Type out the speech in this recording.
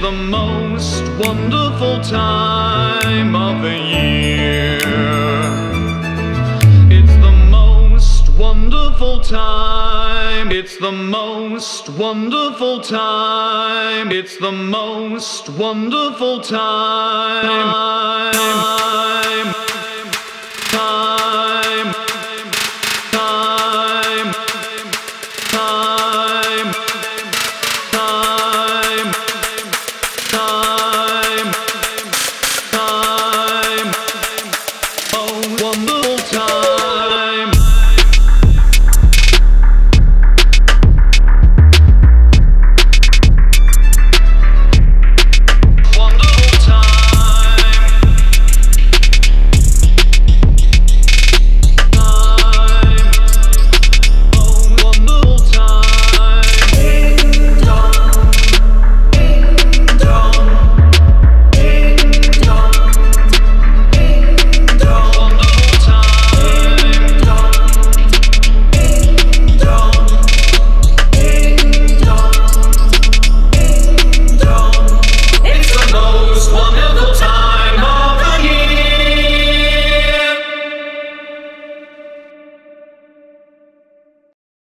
the most wonderful time of the year. It's the most wonderful time. It's the most wonderful time. It's the most wonderful time.